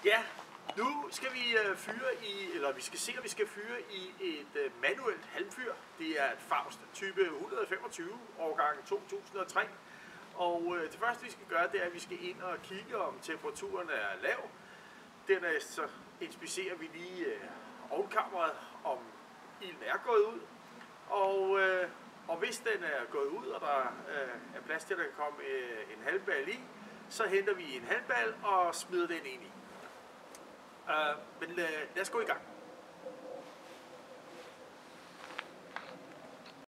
Ja, nu skal vi vi skal se, at vi skal fyre i et manuelt halmfyr. Det er et Faust type 125, årgang 2003. Og det første vi skal gøre, det er, at vi skal ind og kigge, om temperaturen er lav. Dernæst så inspicerer vi lige ovnkammeret, om ilden er gået ud. Og hvis den er gået ud, og der er plads til, at der kan komme en halmbal i, så henter vi en halmbal og smider den ind i. Men lad os gå i gang.